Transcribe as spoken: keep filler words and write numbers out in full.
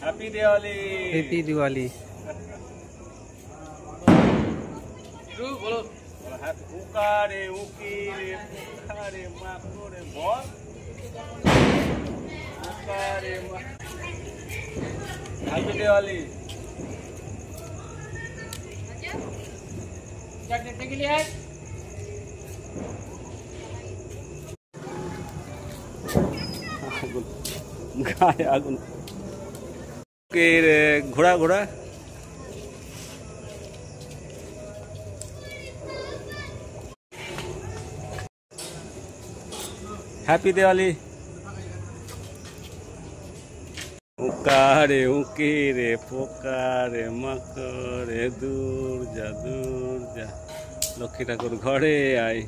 Happy Diwali. Happy Diwali. बोलो उकारे उकीरे पुकारे माकोरे बोल उकारे मा। हैप्पी दिवाली। क्या के लिए है? गाय आगुन के घोड़ा घोड़ा हैप्पी दिवाली। उकारे उकीरे पोकारे मकरे दूर जा दूर जा लक्ष्मी ठाकुर घरे आई।